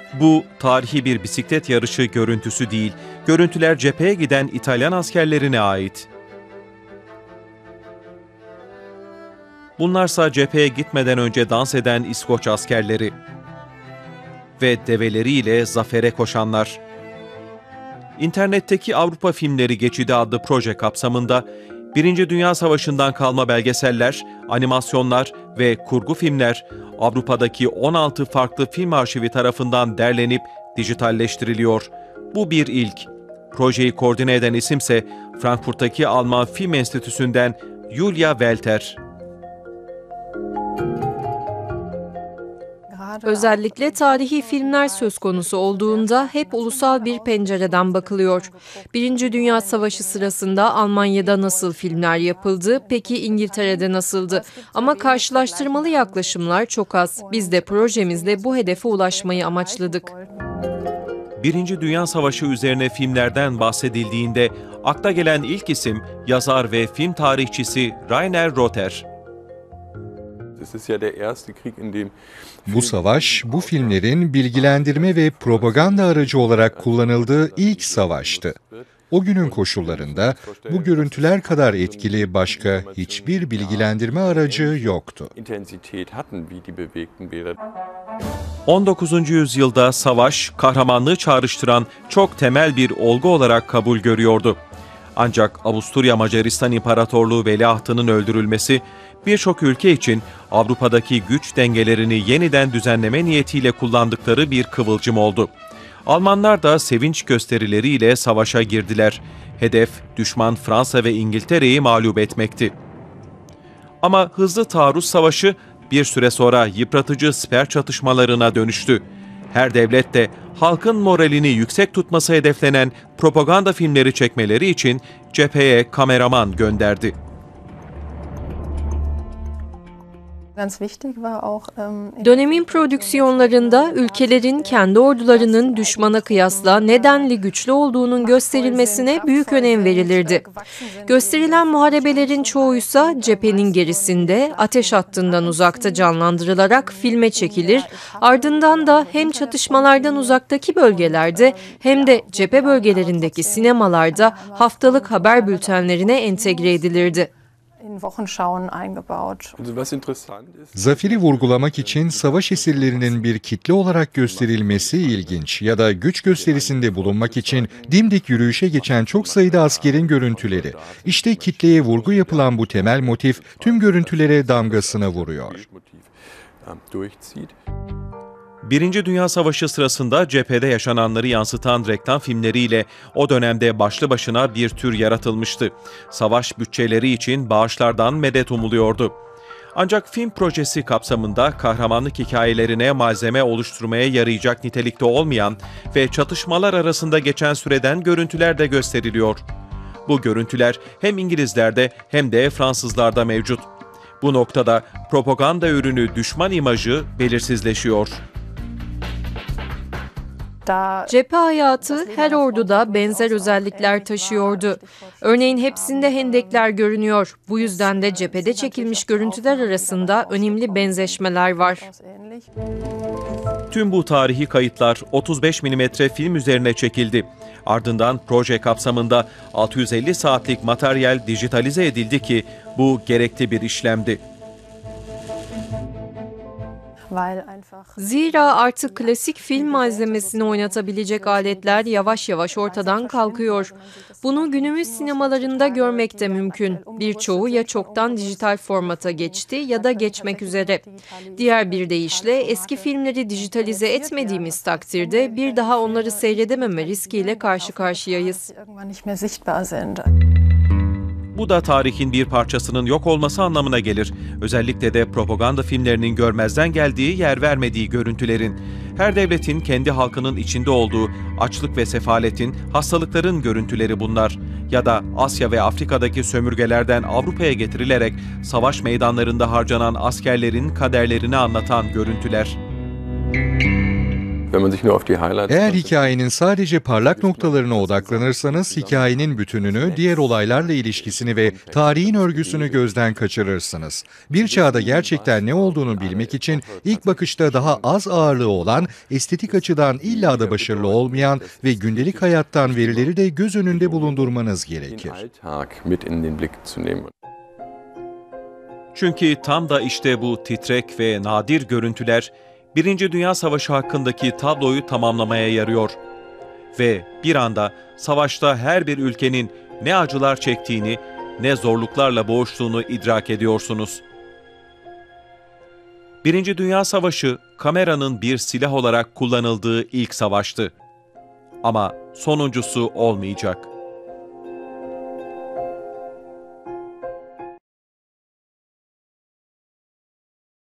Bu tarihi bir bisiklet yarışı görüntüsü değil, görüntüler cepheye giden İtalyan askerlerine ait. Bunlarsa cepheye gitmeden önce dans eden İskoç askerleri ve develeriyle zafere koşanlar. İnternetteki Avrupa Filmleri Geçidi adlı proje kapsamında Birinci Dünya Savaşı'ndan kalma belgeseller, animasyonlar ve kurgu filmler Avrupa'daki 16 farklı film arşivi tarafından derlenip dijitalleştiriliyor. Bu bir ilk. Projeyi koordine eden isimse Frankfurt'taki Alman Film Enstitüsü'nden Julia Welter. Özellikle tarihi filmler söz konusu olduğunda hep ulusal bir pencereden bakılıyor. Birinci Dünya Savaşı sırasında Almanya'da nasıl filmler yapıldı, peki İngiltere'de nasıldı? Ama karşılaştırmalı yaklaşımlar çok az. Biz de projemizle bu hedefe ulaşmayı amaçladık. Birinci Dünya Savaşı üzerine filmlerden bahsedildiğinde akla gelen ilk isim yazar ve film tarihçisi Rainer Rother. Bu savaş, bu filmlerin bilgilendirme ve propaganda aracı olarak kullanıldığı ilk savaştı. O günün koşullarında bu görüntüler kadar etkili başka hiçbir bilgilendirme aracı yoktu. 19. yüzyılda savaş, kahramanlığı çağrıştıran çok temel bir olgu olarak kabul görüyordu. Ancak Avusturya Macaristan İmparatorluğu veliahtının öldürülmesi, birçok ülke için Avrupa'daki güç dengelerini yeniden düzenleme niyetiyle kullandıkları bir kıvılcım oldu. Almanlar da sevinç gösterileriyle savaşa girdiler. Hedef, düşman Fransa ve İngiltere'yi mağlup etmekti. Ama hızlı taarruz savaşı bir süre sonra yıpratıcı siper çatışmalarına dönüştü. Her devlet de halkın moralini yüksek tutması hedeflenen propaganda filmleri çekmeleri için cepheye kameraman gönderdi. Dönemin prodüksiyonlarında ülkelerin kendi ordularının düşmana kıyasla nedenli güçlü olduğunun gösterilmesine büyük önem verilirdi. Gösterilen muharebelerin çoğuysa cephenin gerisinde, ateş hattından uzakta canlandırılarak filme çekilir, ardından da hem çatışmalardan uzaktaki bölgelerde hem de cephe bölgelerindeki sinemalarda haftalık haber bültenlerine entegre edilirdi. Zaferi vurgulamak için savaş esirlerinin bir kitle olarak gösterilmesi ilginç ya da güç gösterisinde bulunmak için dimdik yürüyüşe geçen çok sayıda askerin görüntüleri. İşte kitleye vurgu yapılan bu temel motif tüm görüntülere damgasını vuruyor. Birinci Dünya Savaşı sırasında cephede yaşananları yansıtan reklam filmleriyle o dönemde başlı başına bir tür yaratılmıştı. Savaş bütçeleri için bağışlardan medet umuluyordu. Ancak film projesi kapsamında kahramanlık hikayelerine malzeme oluşturmaya yarayacak nitelikte olmayan ve çatışmalar arasında geçen süreden görüntüler de gösteriliyor. Bu görüntüler hem İngilizlerde hem de Fransızlarda mevcut. Bu noktada propaganda ürünü düşman imajı belirsizleşiyor. Cephe hayatı her orduda benzer özellikler taşıyordu. Örneğin hepsinde hendekler görünüyor. Bu yüzden de cephede çekilmiş görüntüler arasında önemli benzeşmeler var. Tüm bu tarihi kayıtlar 35 mm film üzerine çekildi. Ardından proje kapsamında 650 saatlik materyal dijitalize edildi ki bu gerekli bir işlemdi. Zira artık klasik film malzemesini oynatabilecek aletler yavaş yavaş ortadan kalkıyor. Bunu günümüz sinemalarında görmek de mümkün. Birçoğu ya çoktan dijital formata geçti ya da geçmek üzere. Diğer bir deyişle eski filmleri dijitalize etmediğimiz takdirde bir daha onları seyredememe riskiyle karşı karşıyayız. Bu da tarihin bir parçasının yok olması anlamına gelir. Özellikle de propaganda filmlerinin görmezden geldiği, yer vermediği görüntülerin. Her devletin kendi halkının içinde olduğu açlık ve sefaletin, hastalıkların görüntüleri bunlar. Ya da Asya ve Afrika'daki sömürgelerden Avrupa'ya getirilerek savaş meydanlarında harcanan askerlerin kaderlerini anlatan görüntüler. Eğer hikayenin sadece parlak noktalarına odaklanırsanız hikayenin bütününü, diğer olaylarla ilişkisini ve tarihin örgüsünü gözden kaçırırsınız. Bir çağda gerçekten ne olduğunu bilmek için ilk bakışta daha az ağırlığı olan, estetik açıdan illa da başarılı olmayan ve gündelik hayattan verileri de göz önünde bulundurmanız gerekir. Çünkü tam da işte bu titrek ve nadir görüntüler Birinci Dünya Savaşı hakkındaki tabloyu tamamlamaya yarıyor. Ve bir anda savaşta her bir ülkenin ne acılar çektiğini, ne zorluklarla boğuştuğunu idrak ediyorsunuz. Birinci Dünya Savaşı kameranın bir silah olarak kullanıldığı ilk savaştı. Ama sonuncusu olmayacak.